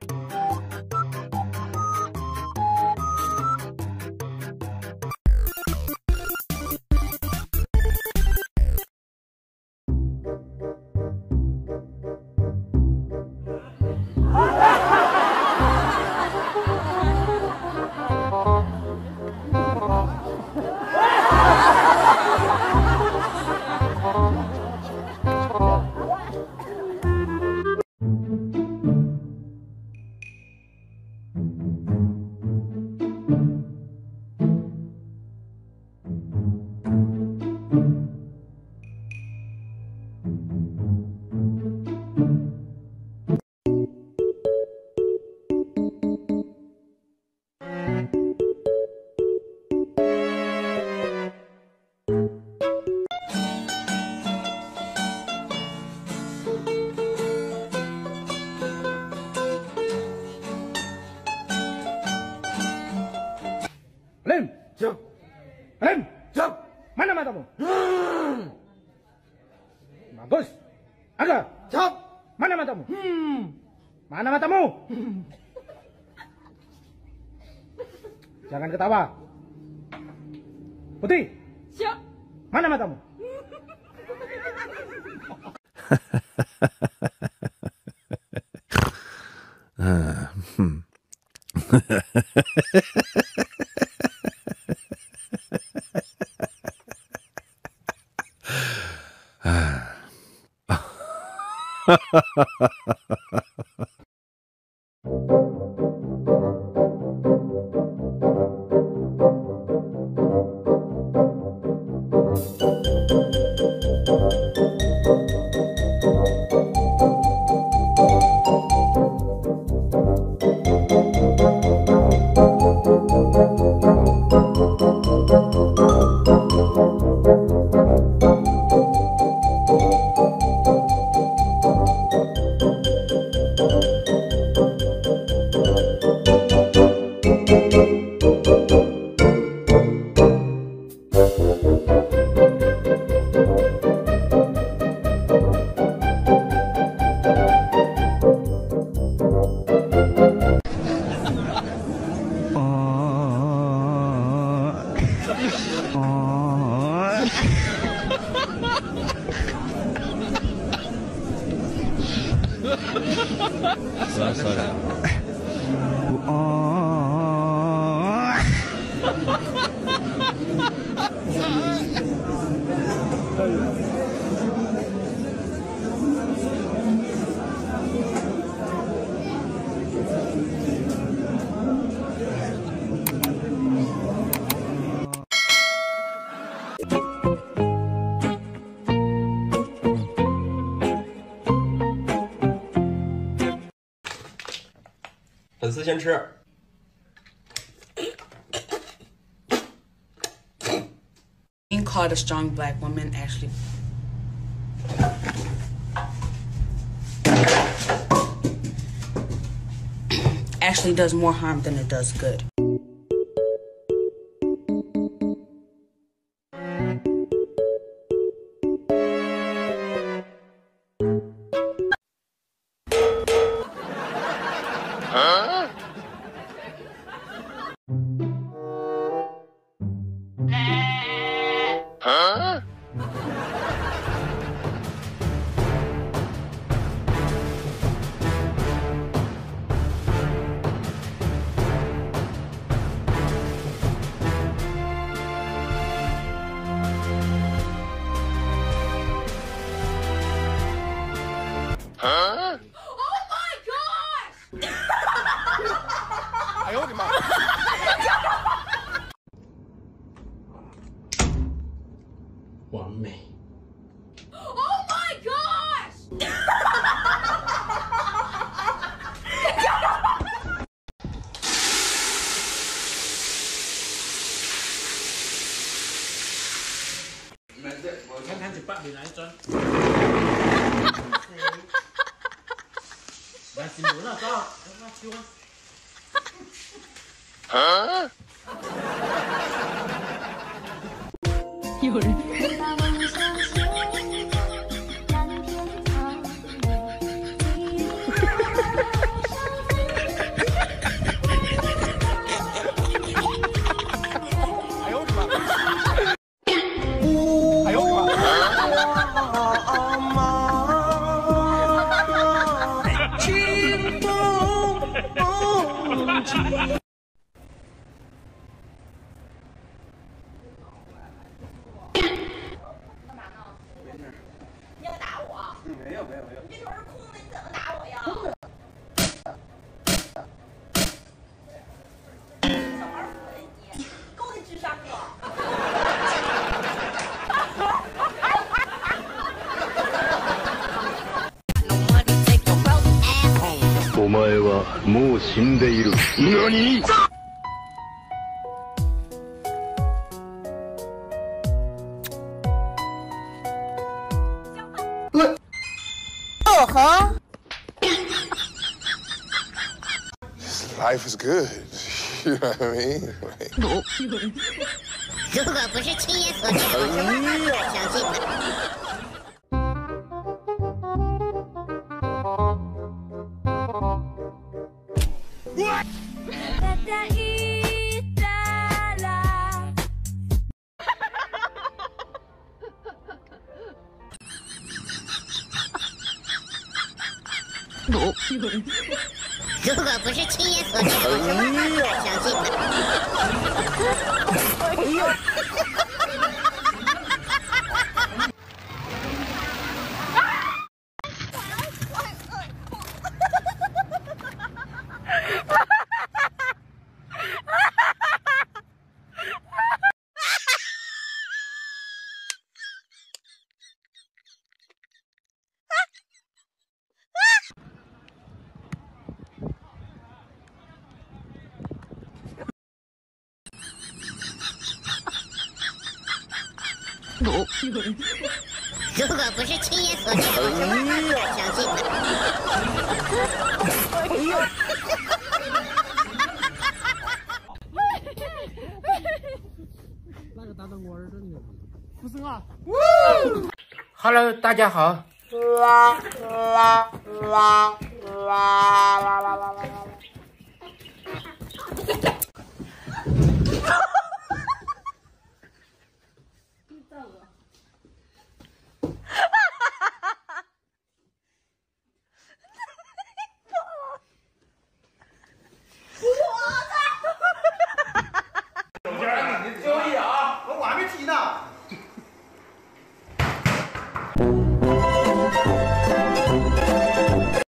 Alim, siap. Alim, siap. Mana matamu? Bagus. Aga, siap. Mana matamu? Mana matamu? Jangan ketawa. Putih. Siap. Mana matamu? 粉丝先吃。 Being called a strong black woman actually does more harm than it does good. Oh my gosh! 哎呦我的妈！ 完美。 Oh my gosh! 我看看100年来轉。來新聞啦，走，我燒啊！ 有人。 你要打我？ 没有。 你这腿是空的，你怎么打我呀？小孩儿不你，够你智商了。 お前はもう死んでいる。何？ Life is good. You know what I mean? Like, 如果不是亲眼所见，我是万万不敢相信的。如果不是亲眼所见，我是万万不敢相信的。如果不是亲眼所见，我是万万不敢相信的。 那个打到我耳朵里面，不是啊。 Hello， 大家好。 你注意啊，我还没踢呢。